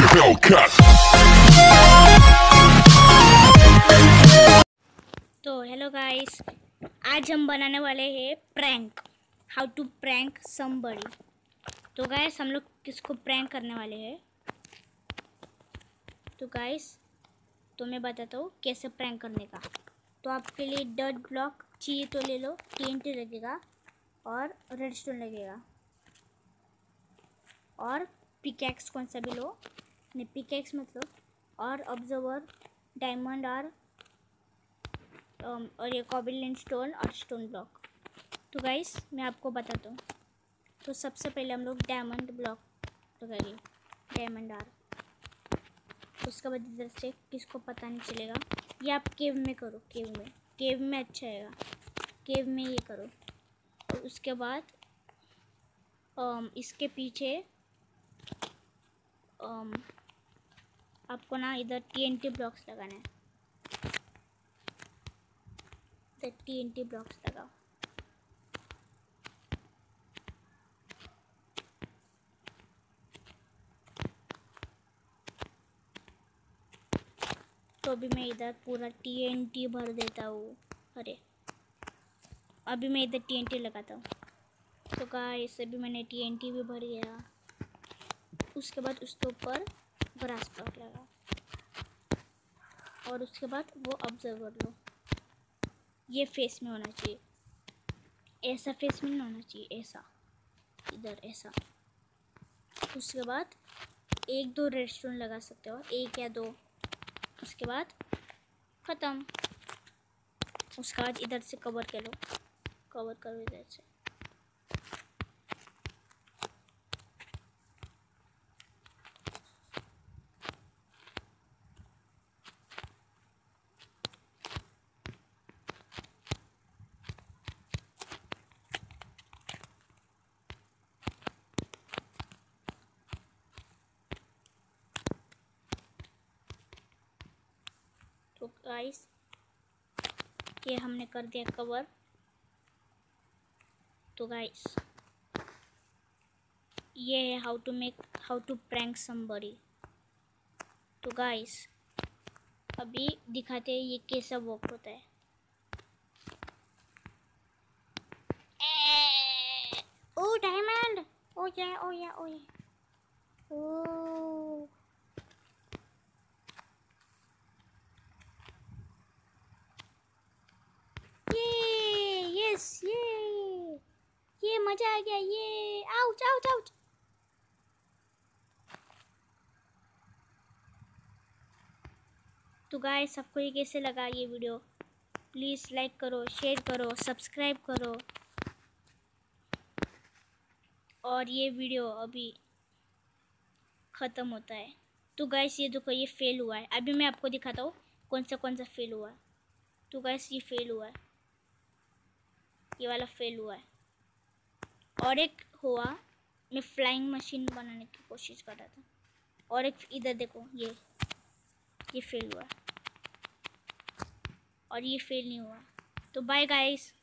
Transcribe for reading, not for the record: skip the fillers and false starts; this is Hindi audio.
तो हेलो गाइस, आज हम बनाने वाले हैं prank. How to prank somebody. तो गाइस, हम लोग किसको प्रैंक करने वाले हैं। तो गाइस, तो मैं बताता हूँ कैसे प्रैंक करने का। तो आपके लिए डर्ट ब्लॉक चाहिए तो ले लो, TNT लगेगा और रेडस्टोन लगेगा और पिकैक्स कौन सा भी लो, नहीं पिकैक्स मतलब, और ऑब्जर्वर, डायमंड और ये कॉबिलियन स्टोन और स्टोन ब्लॉक। तो गाइस, मैं आपको बताता हूँ। तो सबसे पहले हम लोग डायमंड ब्लॉक लगाएंगे, डायमंड उसके बाद इधर से किसको पता नहीं चलेगा। ये आप केव में करो, केव में अच्छा आएगा। केव में ये करो और उसके बाद इसके पीछे आपको ना इधर TNT ब्लॉक्स लगाना है। इधर TNT ब्लॉक्स लगाओ। तो अभी मैं इधर पूरा TNT भर देता हूँ। अरे अभी मैं इधर TNT लगाता हूँ। तो गाइस, अभी मैंने TNT भी भर गया। उसके बाद उसके ऊपर ग्रास ब्लॉक लगा और उसके बाद वो ऑब्जर्वर लो। ये फेस में होना चाहिए, ऐसा फेस में नहीं होना चाहिए, ऐसा इधर ऐसा। उसके बाद 1-2 रेडस्टोन लगा सकते हो, 1 या 2। उसके बाद ख़त्म। उसके बाद इधर से कवर करो इधर से। तो गाइस, ये हमने कर दिया कवर। तो गाइस, ये है हाउ टू प्रैंक समबडी। तो गाइस, अभी दिखाते हैं ये कैसा वर्क होता है। ओ डायमंड, ओ या ओ या ओ या ओ। यस, ये मजा आ गया। ये आउच आउच आउच। तो गाइस, सबको ये कैसे लगा ये वीडियो, प्लीज़ लाइक करो, शेयर करो, सब्सक्राइब करो। और ये वीडियो अभी ख़त्म होता है। तो गाइस, ये देखो, ये फेल हुआ है। अभी मैं आपको दिखाता हूँ कौन सा फेल हुआ है। तो गाइस, ये फेल हुआ है, ये वाला फेल हुआ है। और एक हुआ, मैं फ्लाइंग मशीन बनाने की कोशिश कर रहा था। और एक इधर देखो, ये फेल हुआ और ये फेल नहीं हुआ। तो बाय गाइस।